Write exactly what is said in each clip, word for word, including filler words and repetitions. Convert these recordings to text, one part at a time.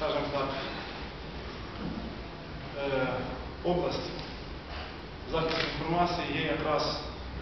скажімо так, область захисту інформації є якраз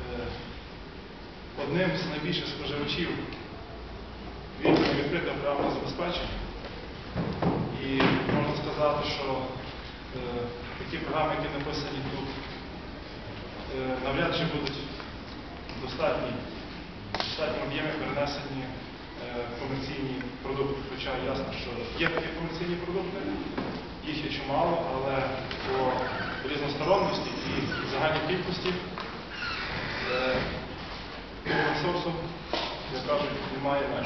одним з найбільших споживачів відкритого програмного забезпечення. І можна сказати, що такі програми, які написані тут, навряд чи будуть достатні в достатньому об'ємі перенесені комерційні продукти. Хоча ясно, що є такі комерційні продукти, їх є чимало, але по різносторонності і загальній кількості ресурсу, як кажуть, немає меж.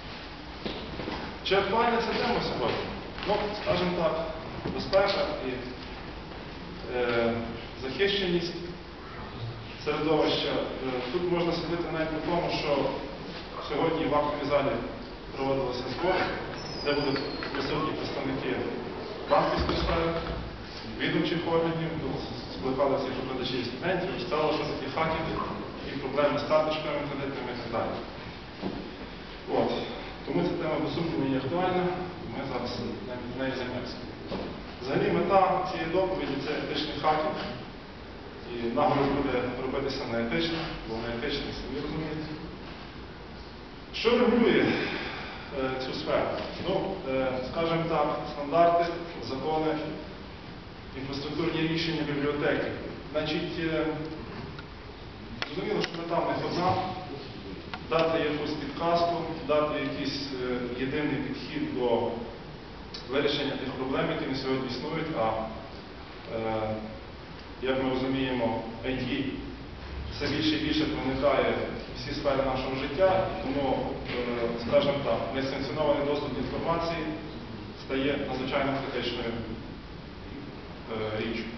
Чи актуальна ця тема сьогодні? Ну, скажімо так, безпека і е, захищеність середовища. Тут можна сидіти навіть по тому, що сьогодні в актовій залі проводилися збори, де будуть присутні представники банківської сфери, відомчих органів, скликали всіх викладачів і студентів, і стало, що такі хакери і проблеми з карточками кредитними і так далі. От. Тому ця тема, без сумніву, є актуальна, ми зараз нею займемося. Взагалі мета цієї доповіді – це етичний хакінг. І наголос буде робитися на етично, бо на етичний, самі розумієте. Що регулює е, цю сферу? Ну, е, скажімо так, стандарти, закони, інфраструктурні рішення, бібліотеки. Значить, е, зрозуміло, що мета в них одна – дати якусь підказку, дати якийсь е, єдиний підхід до вирішення тих проблем, які на сьогодні існують, а е, як ми розуміємо, ай ті все більше і більше проникає в всі сфери нашого життя, і тому, скажімо так, несанкціонований доступ до інформації стає надзвичайно критичною річчю.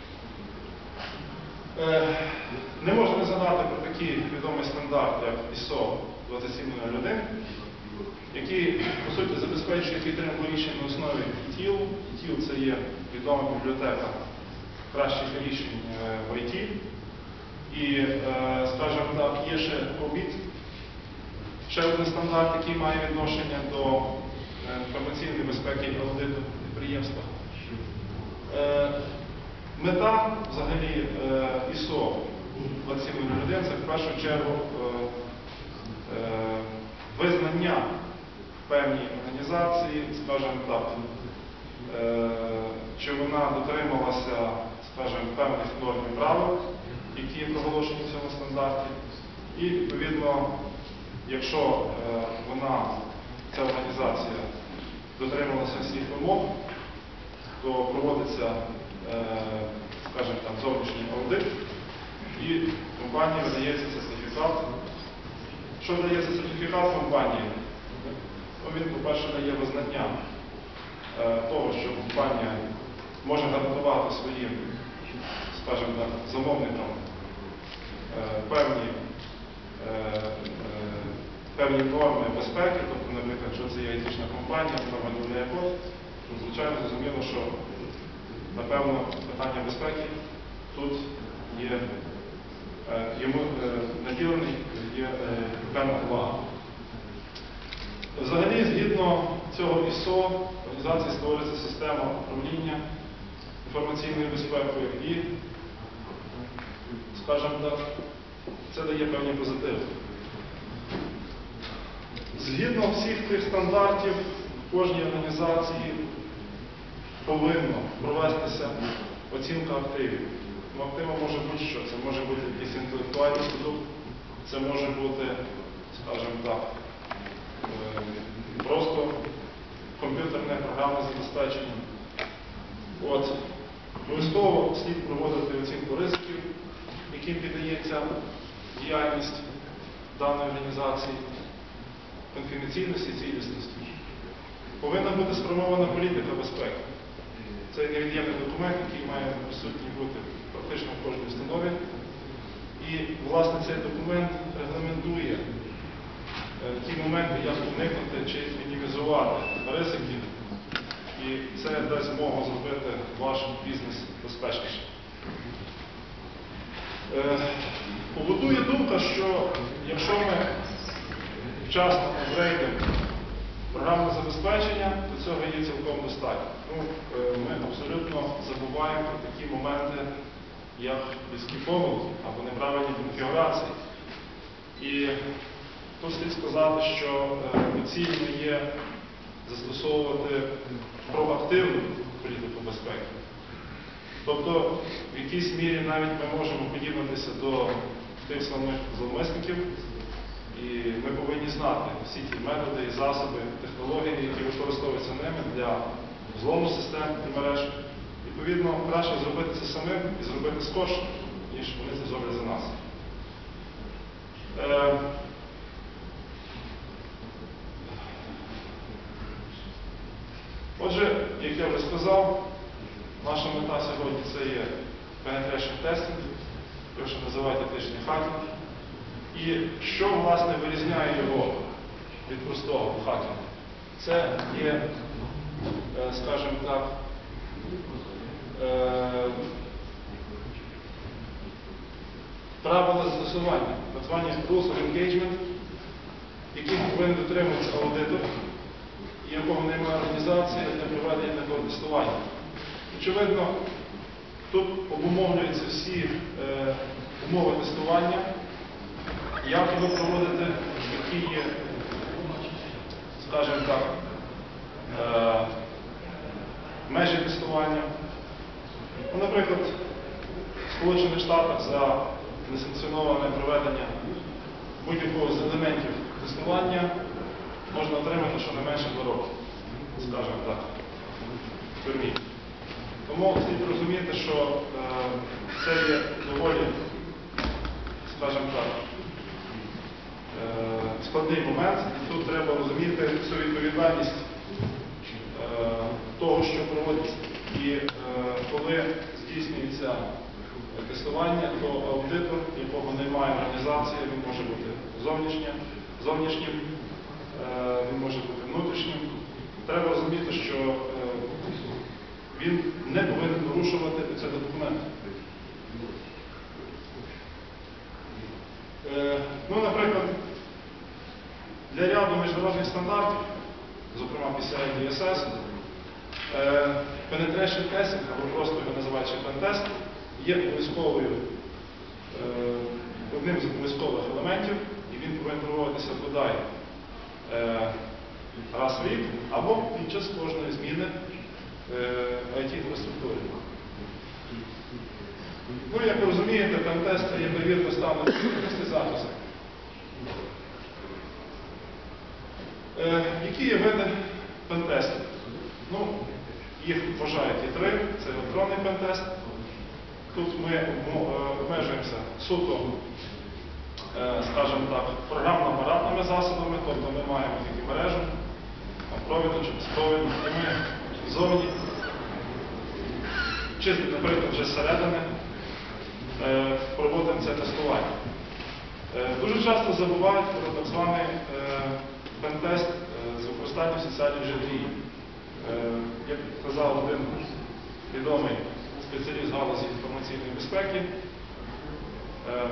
Не можна не згадати про такий відомий стандарт, як ісо двадцять сім нуль один, який, по суті, забезпечує підтримку рішень на основі і ті ел. і ті ел – це є відома бібліотека кращих рішень в ай ті. І, скажімо так, є ще обід, ще один стандарт, який має відношення до інформаційної безпеки і аудиту підприємства. Мета, взагалі, ісо двадцять сім нуль один – це в першу чергу визнання певній організації, скажімо так, чи вона дотрималася, скажімо, певних норм і правил, які проголошені в цьому стандарті. І, відповідно, якщо вона, ця організація, дотрималася всіх вимог, то проводиться, скажімо так, зовнішній аудит, і компанії видається сертифікат. Що дається сертифікат компанії? Ну, він, по-перше, дає визнання того, що компанія може гарантувати своїм, скажімо так, замовникам певні, певні норми безпеки, тобто, наприклад, що це є айтішна компанія, нормативний код, то, звичайно, зрозуміло, що, напевно, питання безпеки тут є, йому наділений є певна увага. Взагалі, згідно цього ісо, в організації створюється система управління інформаційною безпекою і, скажімо так, це дає певні позитиви. Згідно всіх тих стандартів, в кожній організації повинно провестися оцінка активів. Ну, активом може бути що? Це може бути якийсь інтелектуальний продукт, це може бути, скажімо так, просто комп'ютерне програмне забезпечення. От. Обов'язково слід проводити оцінку ризиків, яким піддається діяльність даної організації, конфіденційності і цілісності. Повинна бути сформована політика безпеки. Це невід'ємний документ, який має присутній бути практично в кожній установі. І, власне, цей документ регламентує ті моменти, як уникнути чи мінімізувати ризики. І це дасть змогу зробити ваш бізнес безпечнішим. Побутує думка, що якщо ми вчасно апгрейдимо програмне забезпечення, то цього є цілком достатньо. Ну, ми абсолютно забуваємо про такі моменти, як людські помилки або неправильні конфігурації. І тут слід сказати, що доцільно є застосовувати проактивну політику безпеки. Тобто, в якійсь мірі навіть ми можемо подібнатися до тих самих зловмисників, і ми повинні знати всі ті методи і засоби, технології, які використовуються ними для взлому систем і мереж. Відповідно, краще зробити це самим і зробити скорше, ніж вони це зроблять за нас. Е... Отже, як я вже сказав, наша мета сьогодні – це є penetration testing, якщо називаєте етичний хакінг. І що, власне, вирізняє його від простого хакінгу? Це є, скажімо так, правила застосування, так звані rules of engagement, яких повинен дотримуватися аудитор, і якого немає організація для проведення такого тестування. Очевидно, тут обумовлюються всі е, умови тестування, як його проводити, які є, скажімо так, е, межі тестування. Ну, наприклад, в Сполучених Штатах за несанкціоноване проведення будь-якого з елементів тестування можна отримати щонайменше два роки, скажімо так, в тюрмі. Тому слід розуміти, що е, це є доволі, скажімо так, е, складний момент, і тут треба розуміти всю відповідальність е, того, що проводиться. І е, коли здійснюється тестування, то аудитор, якого немає організації, він може бути зовнішнім, зовнішнім е, він може бути внутрішнім. Треба розуміти, що е, він не повинен порушувати цей документ. Е, ну, наприклад, для ряду міжнародних стандартів, зокрема пі сі ай ді ес ес, е, penetration testing, або просто його називають ще пентест, є обов'язковою, е, одним з обов'язкових елементів, і він повинен проводитися бодай е, раз в рік, або під час кожної зміни ай ті-інфраструктури. Ну, як ви розумієте, пентест є перевірка стану і захисту. Е, які є види пентестів? Ну, їх вважають і три. Це електронний пентест. Тут ми обмежуємося суто, е, скажімо так, програмно-апаратними засобами, тобто ми маємо тільки мережу, провідну чи безпровідну, і ми зовні, чи, наприклад, вже зсередини, е, проводимо це тестування. Е, дуже часто забувають про так званий е, пентест е, з використанням соціальної інженерії. Е, як казав один відомий спеціаліст в галузі інформаційної безпеки, е,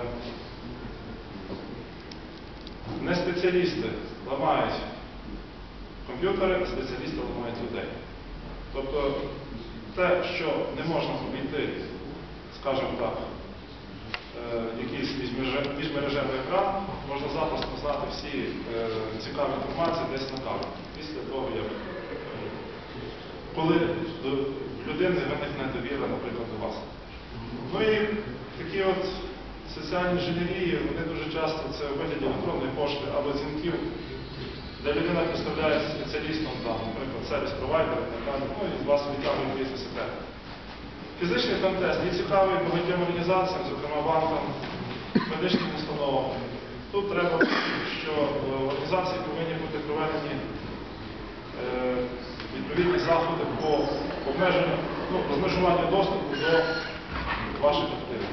не спеціалісти ламають комп'ютери, а спеціалісти ламають людей. Тобто те, що не можна обійти, скажімо так, е, якийсь міжмережевий екран, можна запросто знати всі е, цікаві інформації десь на каві, після того, як е, коли до людини виникне довіра, наприклад, до вас. Ну і такі от соціальні інженерії, вони дуже часто це у вигляді електронної пошти або дзвінків, де людина представляється спеціалістом, там, наприклад, сервіс-провайдер, ну і з вас витягує якийсь секрет. Фізичний пентест є цікавий багатьом організаціям, зокрема банкам, медичним установам. Тут треба розуміти, що в організації повинні бути проведені е, відповідні заходи по обмеженню, ну, розмежуванню доступу до ваших активів.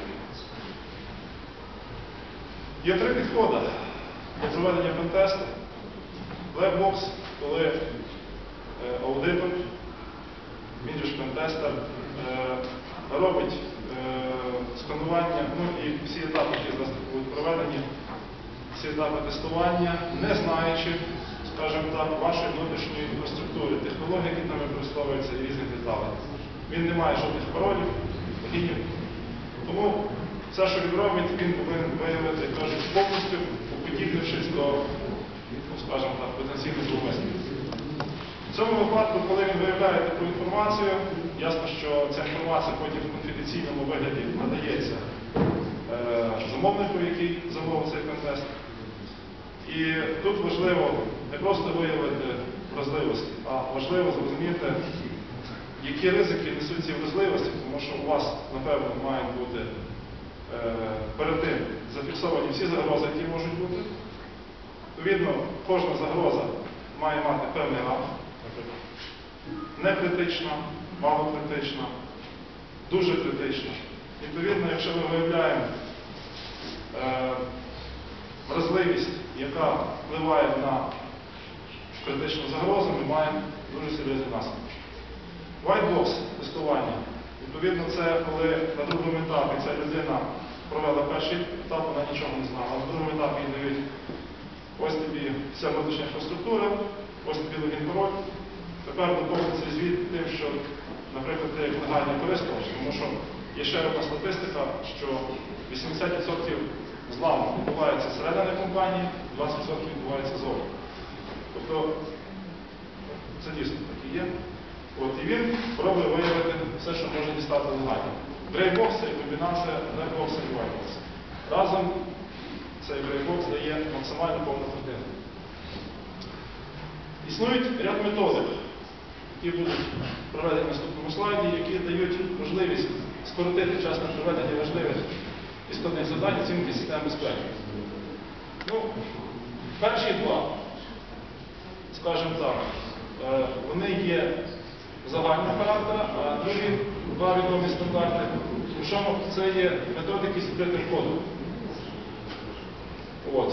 Є три підходи до проведення пентесту. Blackbox, коли е, аудитор, він же ж пентестер, е, робить е, сканування, ну і всі етапи, які зараз будуть проведені, всі етапи тестування, не знаючи, скажімо так, вашої внутрішньої інфраструктури, технологій, які там використовуються, і різних деталей. Він не має жодних паролів, логінів. Тому все, що він робить, він повинен виявити, кажуть, повністю уподібнившись до, ну, скажімо так, потенційних зловмисників. В цьому випадку, коли він виявляє таку інформацію, ясно, що ця інформація потім в конфіденційному вигляді надається е, замовнику, який замовив цей контест. І тут важливо не просто виявити вразливості, а важливо зрозуміти, які ризики несуть ці вразливості, тому що у вас, напевно, мають бути е, перед тим зафіксовані всі загрози, які можуть бути. Відповідно, кожна загроза має мати певний ранг, наприклад, не критична, мало критична, дуже критична. Відповідно, якщо ми виявляємо е, вразливість, яка впливає на критичну загрозу, ми маємо дуже серйозні наслідки. White box тестування. Відповідно, це коли на другому етапі ця людина провела перший етап, вона нічого не знала. На другому етапі їй дають ось тобі вся внутрішня інфраструктура, ось тобі логін пароль. Тепер доповниться звіт тим, що, наприклад, ти як легальний користувач, тому що є ще одна статистика, що вісімдесят відсотків зламу відбувається всередині компанії, двадцять відсотків відбувається зовні. Тобто, це дійсно так і є. От, і він пробує виявити все, що може дістати легально. Грейбокс – це комбінація нетбокса і вайтбокса. Разом цей грейбокс дає максимально повну картину. Існують ряд методик, які будуть проведені в наступному слайді, які дають можливість скоротити час на проведення важливих істотних завдань оцінки систем безпеки. Ну, перші два, скажімо так, вони є загального характеру, а другі два відомі стандарти. Причому це є методики з відкритим кодом. От.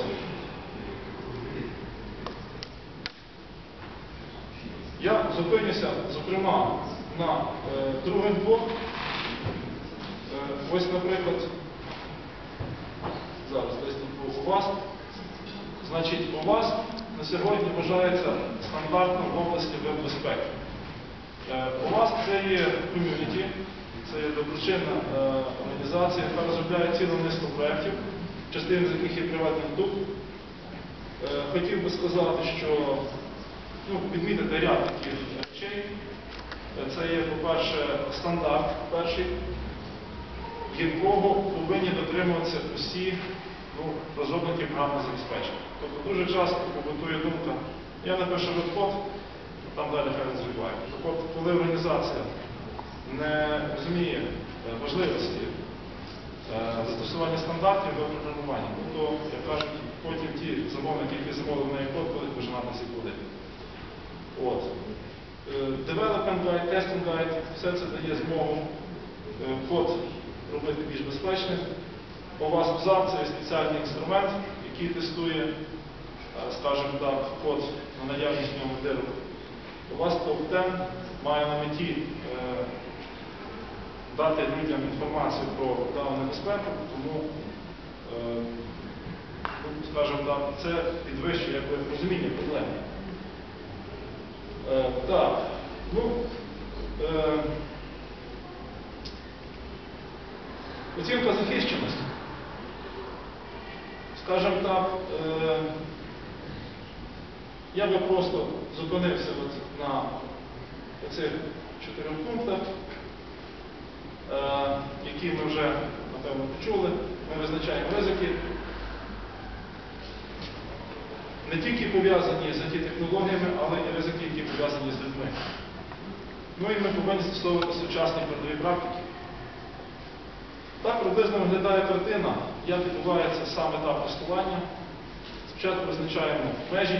Я зупинюся, зокрема, на е, других двох. Е, ось, наприклад, зараз десь тут був у вас. Значить, у вас на сьогодні вважається стандартно в області веб-безпеки. Е, у вас це є ком'юніті, це є доброчинна е, організація, яка розробляє цілу низку проєктів, частина з яких є приведена тут. Е, хотів би сказати, що ну, відмітити ряд таких речей. Це є, по-перше, стандарт перший, якого повинні дотримуватися усі ну, розробники програмного забезпечення. Тобто дуже часто побутує думка, я напишу веб-код, там далі хай розвиває. Так от, коли організація не розуміє важливості е, застосування стандартів до програмування, то, як кажуть, потім ті замовники, які замовили в неї код, будуть пожинати всі плоди. От. Development Guide, Testing Guide, все це дає змогу код робити більш безпечним. У вас ПЗАП – це спеціальний інструмент, який тестує, скажімо так, код на наявність в ньому дирок. У вас топ десять має на меті е, дати людям інформацію про дану небезпеку, тому, е, скажімо так, це підвищує якби, розуміння проблеми. Е, так, ну, е, оцінка захищеності. Скажімо так, е, я би просто зупинився от на цих чотирьох пунктах, е, які ми вже, напевно, почули. Ми визначаємо ризики. Не тільки пов'язані з ай ті-технологіями, але і ризики, які пов'язані з людьми. Ну і ми повинні застосовувати сучасні передові практики. Так приблизно виглядає картина, як відбувається сам етап тестування. Спочатку визначаємо межі.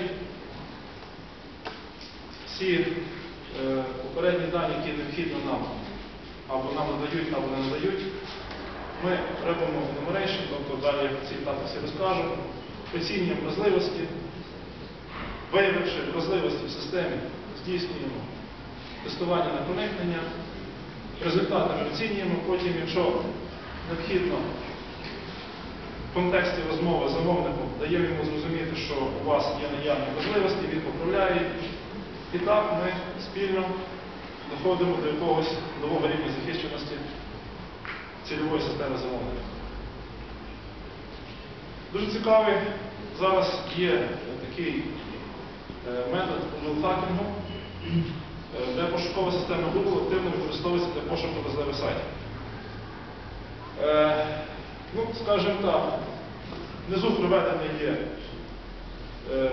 Всі е, попередні дані, які необхідно нам або нам надають, або не надають, ми робимо enumeration, тобто далі ці етапи всі розкажу, оцінюємо вразливості. Виявивши вразливості в системі, здійснюємо тестування на проникнення, результати ми оцінюємо, потім, якщо необхідно в контексті розмови з замовником даємо йому зрозуміти, що у вас є наявні можливості, він поправляє їх. І так ми спільно доходимо до якогось нового рівня захищеності цільової системи замовлення. Дуже цікавий зараз є такий метод Google-хакінгу, де пошукова система Google активно використовується для пошуку вразливих сайтів. Е, ну, скажімо так, внизу приведений є е,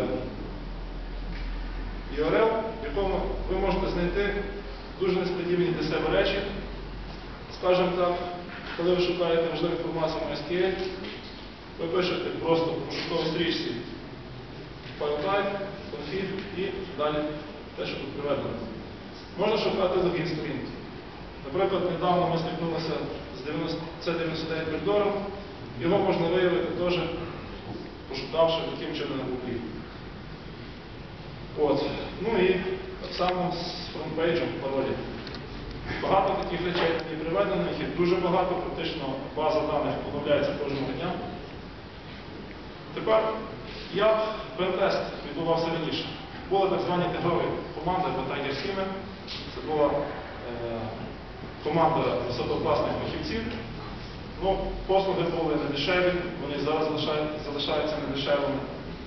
ю ар ел, в якому ви можете знайти дуже несподівані для себе речі. Скажімо так, коли ви шукаєте важливу інформацію на ес кю ель, ви пишете просто в пошуковій стрічці file type, config і далі те, що тут приведено. Можна шукати логін сторінки. Наприклад, недавно ми стикнулися з це дев'яносто дев'ять бекдором, його можна виявити теж, пошукавши таким чином на Google. От. Ну і так само з фронтпейджем паролі. Багато таких речей не приведено, їх є дуже багато, практично база даних оновляється кожного дня. Тепер, як пентест відбувався раніше? Були так звані тигрові команди або Tiger Team. Це була е, команда висококласних фахівців. Ну, послуги були не дешеві, вони зараз залишаються недешевими.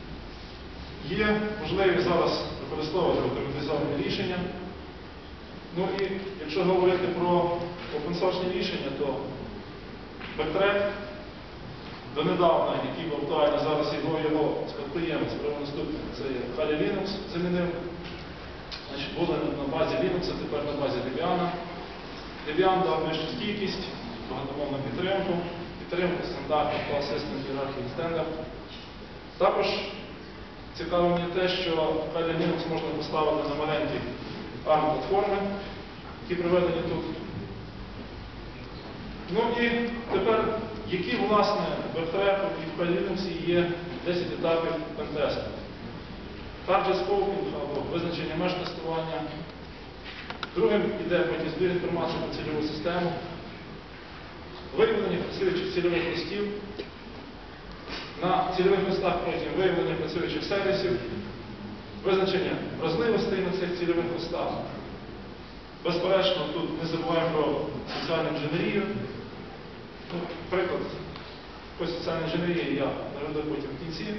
Є можливість зараз використовувати автоматизовані рішення. Ну і якщо говорити про open-source рішення, то Backtrack донедавна, який був актуальний, зараз його, його спадкоємець, правонаступник, це Kali Linux замінив. Значить, були на базі Linux, а тепер на базі Debian. Debian дав вищу стійкість, багатомовну підтримку, підтримку стандартів File System Hierarchy Standard. Також цікаво мені те, що Kali Linux можна поставити на маленькі арм-платформи, які проведені тут. Ну і тепер, які, власне, в Backtrack і в Kali Linux є десять етапів пентесту. Target scoping або визначення меж тестування. Другим йде потім збір інформації про цільову систему, виявлення працюючих цільових листів, на цільових листах потім виявлення працюючих сервісів, визначення вразливостей на цих цільових листах. Безперечно, тут не забуваємо про соціальну інженерію. Ну, приклад, ось соціальна інженерія я наведу потім в кінці.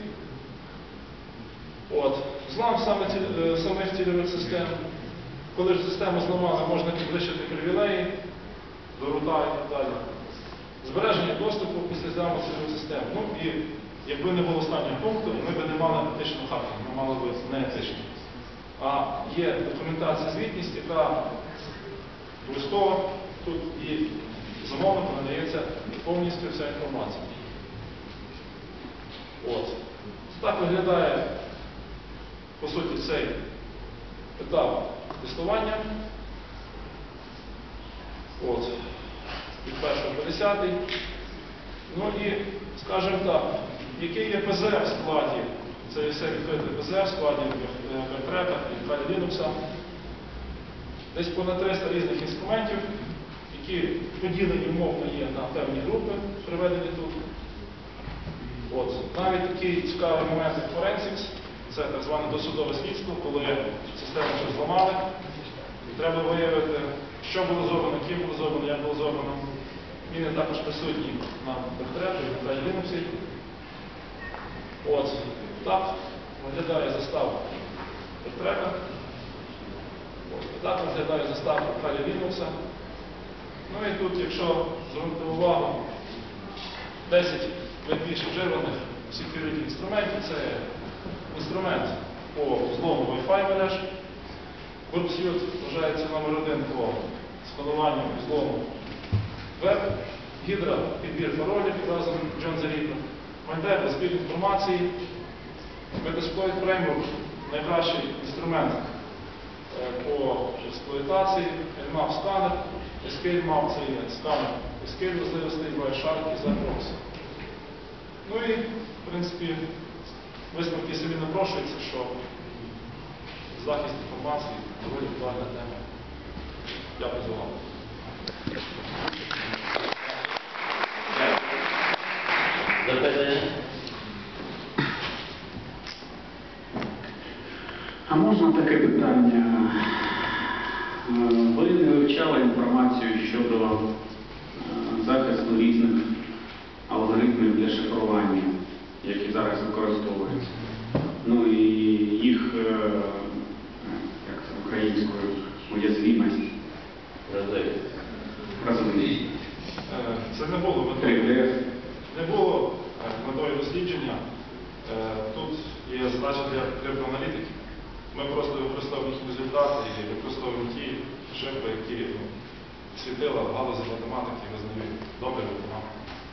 От. Злам саме ці, самих цільових систем. Коли ж систему зламали, можна підвищити привілеї до рута і так далі. Збереження доступу після зламу цільових систем. Ну і якби не було останнього пункту, ми б не мали етичного хакінгу, ми мали б не етично. А є документація звітність, яка обов'язково тут і замовнику надається повністю вся інформація. От. Так виглядає, по суті, цей етап тестування. От. Від першого по десятий. Ну і, скажімо так, який є пе зе в складі, це є все відкрите пе зе в складі Backtrack і Kali Linux. Десь понад триста різних інструментів, які поділені умовно є на певні групи, приведені тут. От. Навіть такий цікавий момент, як Forensics, це так зване досудове слідство, коли систему щось зламали, і треба виявити, що було зроблено, ким було зроблено, як було зроблено. Він є також присутній на Backtrack і на Kali Linux. От. Так виглядає заставка Backtrack. Так виглядає заставка Kali Linux. Ну і тут, якщо звернути увагу, десять найбільш вживаних security інструментів, це інструмент по взлому Wi-Fi мереж. Burp-Suite вважається номер один по скануванню і взлому веб. Hydra – підбір паролів разом з John the Ripper. Mindep – збір інформації. Metasploit Framework – найкращий інструмент по експлуатації. Nmap – сканер. Scale-Map – це є сканер Scale можливостей, Wireshark і Zaprox. Ну і, в принципі, висновки собі напрошується, що захист інформації доволі актуальна тема. Дякую за увагу. Запитання? можна таке питання? Е, Ви не вивчали інформацію щодо е, захисту різних алгоритмів для шифрування, які зараз використовуються. Ну і їх, е, як це українською, уязвимість. Вразливість. Е, Це не було метою, три ді. не було е, метою дослідження. Е, Тут є задача для криптоаналітиків. Ми просто використовуємо їхні результати і використовуємо ті шифри, які ну, світила в галузі математики визнають добре або погано.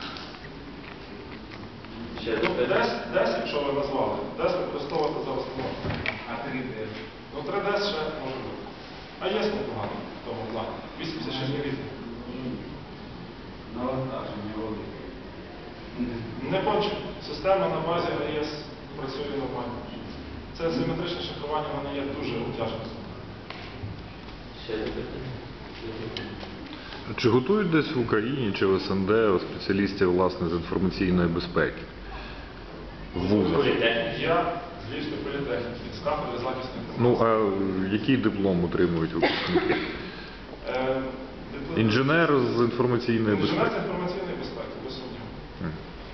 Ну, десь, десь, якщо ви назвали, десь використовувати зараз не можна. А три ді? Ну, три ді ще може бути. А є непогано в тому плані. вісімдесят шість міліметрів. Навантаження велике. Не конче. Система на базі ей ес працює нормально. Це симетричне шифрування, воно є дуже обтяжним. Чи готують десь в Україні чи в ес ен де спеціалістів, власне, з інформаційної безпеки? В вузах? Я з Львівської політехніки, з кафедри захисту Ну, інформації. а який диплом отримують випускники? Е, диплом- Інженер з інформаційної Інженер з безпеки? інформаційної безпеки, без сумніву. Мгм.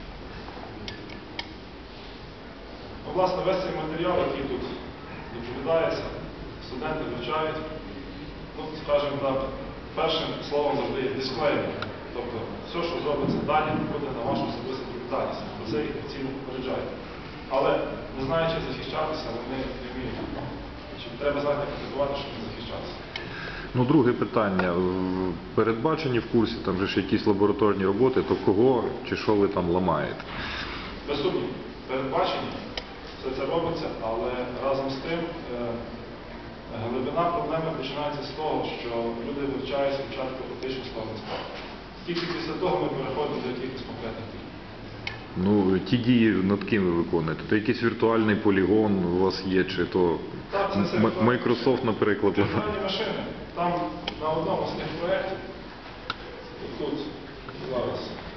Ну, власне, весь цей матеріал, який тут доповідається, студенти вивчають, ну, скажімо так, першим словом завжди є дисклеймер. Тобто, все, що зробиться далі, буде на вашу особисту відповідальність. Про це їх офіційно попереджають. Але, не знаючи захищатися, вони не вміють. Чи треба знати, як атакувати, щоб не захищатися. Ну, друге питання. В- Передбачені в курсі, там же ж якісь лабораторні роботи, то кого чи що ви там ламаєте? Без сумніву, передбачені, все це робиться, але разом з тим е, глибина проблеми починається з того, що люди вивчають спочатку фактичну сторону справи. Тільки після того ми переходимо до якихось конкретних дій. Ну, ті дії, над ким ви виконуєте? То якийсь віртуальний полігон у вас є, чи то Так, це все М- віртуальні Microsoft, наприклад? Віртуальні машини. Там на одному з тих проєктів, тут зараз.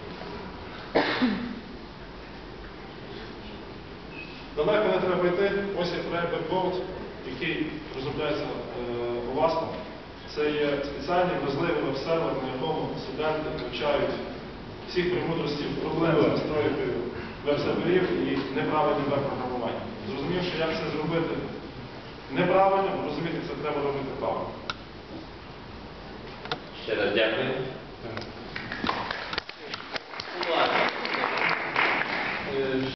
Далеко не треба йти. Ось є проєкт Backbone, який розробляється е, власно. Це є спеціальний вразливий веб-сервер, на якому студенти вивчають всіх премудростів проблем з настройкою веб-серверів і неправильним веб-програмуванням. Зрозумівши, як це зробити неправильно, розуміти, це треба робити правильно. Ще раз дякую. Будь ласка. Е,